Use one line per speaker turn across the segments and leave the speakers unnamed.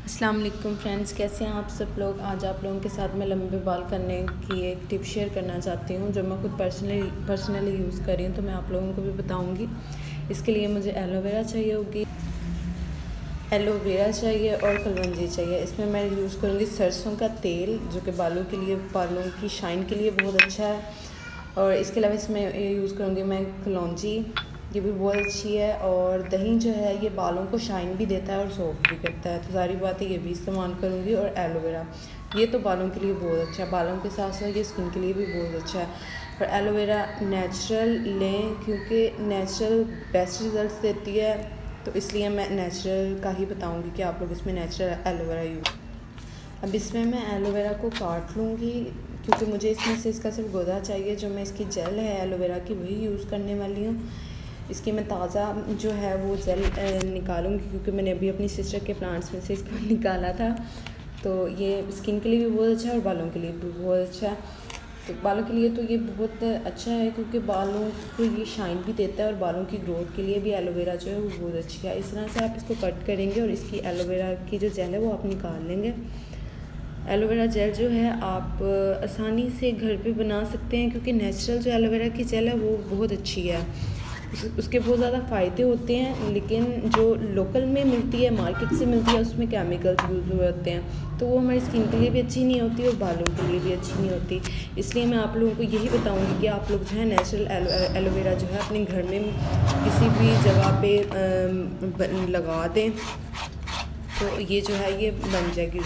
अस्सलाम वालेकुम फ्रेंड्स, कैसे हैं आप सब लोग। आज आप लोगों के साथ मैं लंबे बाल करने की एक टिप शेयर करना चाहती हूँ जो मैं खुद पर्सनली यूज़ कर रही हूँ, तो मैं आप लोगों को भी बताऊँगी। इसके लिए मुझे एलोवेरा चाहिए और कलवंजी चाहिए। इसमें मैं यूज़ करूँगी सरसों का तेल, जो कि बालों की शाइन के लिए बहुत अच्छा है। और इसके अलावा इसमें यूज़ करूँगी मैं कलौंजी, ये भी बहुत अच्छी है। और दही जो है ये बालों को शाइन भी देता है और सॉफ्ट भी करता है, तो सारी बातें ये भी इस्तेमाल करूँगी। और एलोवेरा, ये तो बालों के लिए बहुत अच्छा है, बालों के साथ साथ ये स्किन के लिए भी बहुत अच्छा है। और एलोवेरा नेचुरल लें, क्योंकि नेचुरल बेस्ट रिज़ल्ट देती है, तो इसलिए मैं नेचुरल का ही बताऊँगी कि आप लोग इसमें नेचुरल एलोवेरा यूज़। अब इसमें मैं एलोवेरा को काट लूँगी, क्योंकि मुझे इसमें से इसका सिर्फ गूदा चाहिए। जो मैं इसकी जेल है एलोवेरा की वही यूज़ करने वाली हूँ। इसकी मैं ताज़ा जो है वो जेल निकालूंगी, क्योंकि मैंने अभी अपनी सिस्टर के प्लांट्स में से इसको निकाला था। तो ये स्किन के लिए भी बहुत अच्छा है और बालों के लिए भी बहुत अच्छा है। तो बालों के लिए तो ये बहुत अच्छा है, क्योंकि बालों को ये शाइन भी देता है और बालों की ग्रोथ के लिए भी एलोवेरा जो है वो बहुत अच्छी है। इस तरह से आप इसको कट करेंगे और इसकी एलोवेरा की जो जेल है वो आप निकाल लेंगे। एलोवेरा जेल जो है आप आसानी से घर पे बना सकते हैं, क्योंकि नेचुरल जो एलोवेरा की जेल है वो बहुत अच्छी है। उसके बहुत ज़्यादा फ़ायदे होते हैं, लेकिन जो लोकल में मिलती है, मार्केट से मिलती है, उसमें केमिकल्स यूज़ हुए होते हैं, तो वो हमारी स्किन के लिए भी अच्छी नहीं होती और बालों के लिए भी अच्छी नहीं होती। इसलिए मैं आप लोगों को यही बताऊंगी कि आप लोग जो है नेचुरल एलोवेरा जो है अपने घर में किसी भी जगह पे लगा दें, तो ये जो है ये बन जाएगी।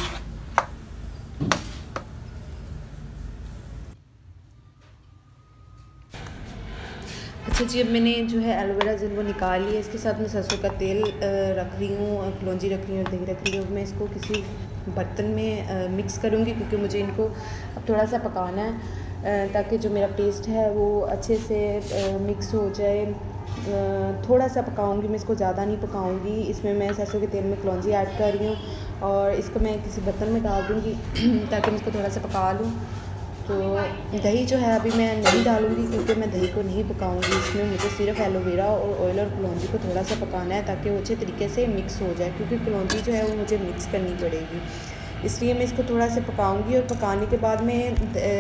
अच्छा जी, अब मैंने जो है एलोवेरा जेल वो निकाल लिया। इसके साथ मैं सरसों का तेल रख रही हूँ, कलौंजी रख रही हूँ और दही रख रही हूँ। मैं इसको किसी बर्तन में मिक्स करूँगी, क्योंकि मुझे इनको अब थोड़ा सा पकाना है, ताकि जो मेरा पेस्ट है वो अच्छे से मिक्स हो जाए। थोड़ा सा पकाऊँगी मैं इसको, ज़्यादा नहीं पकाऊँगी। इसमें मैं सरसों के तेल में कलौंजी ऐड कर रही हूँ और इसको मैं किसी बर्तन में डाल दूँगी ताकि मैं इसको थोड़ा सा पका लूँ। तो दही जो है अभी मैं नहीं डालूँगी, क्योंकि मैं दही को नहीं पकाऊँगी। इसमें मुझे सिर्फ एलोवेरा और ऑयल और कलौंजी को थोड़ा सा पकाना है, ताकि वो अच्छे तरीके से मिक्स हो जाए, क्योंकि कलौंजी जो है वो मुझे मिक्स करनी पड़ेगी। इसलिए मैं इसको थोड़ा सा पकाऊँगी और पकाने के बाद में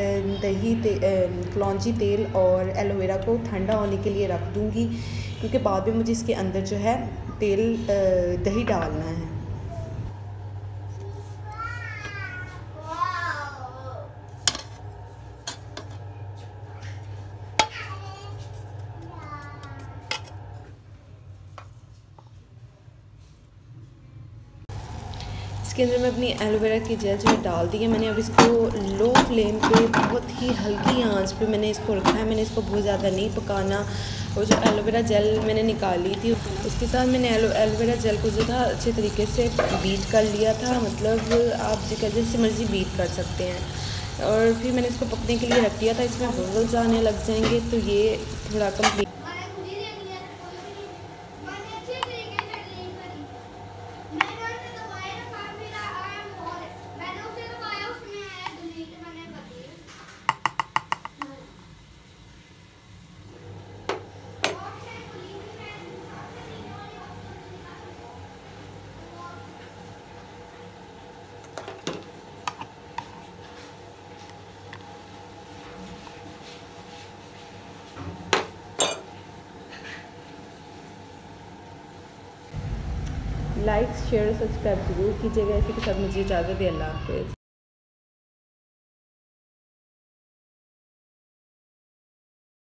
कलौंजी तेल और एलोवेरा को ठंडा होने के लिए रख दूँगी, क्योंकि बाद में मुझे इसके अंदर जो है दही डालना है। इसके अंदर मैं अपनी एलोवेरा की जेल जो है डाल दी है मैंने। अब इसको लो फ्लेम पे बहुत ही हल्की आंच पे मैंने इसको रखा है। मैंने इसको बहुत ज़्यादा नहीं पकाना। और जो एलोवेरा जेल मैंने निकाली थी, उसके साथ मैंने एलोवेरा जेल को जो था अच्छे तरीके से बीट कर लिया था। मतलब आप जैसे मर्ज़ी बीट कर सकते हैं। और फिर मैंने इसको पकने के लिए रख दिया था। इसमें बबल्स आने लग जाएंगे, तो ये थोड़ा कम्प्लीट। लाइक शेयर सब्सक्राइब जरूर कीजिएगा। इसी के साथ मुझे इजाज़त है। अल्लाह हाफ़िज़।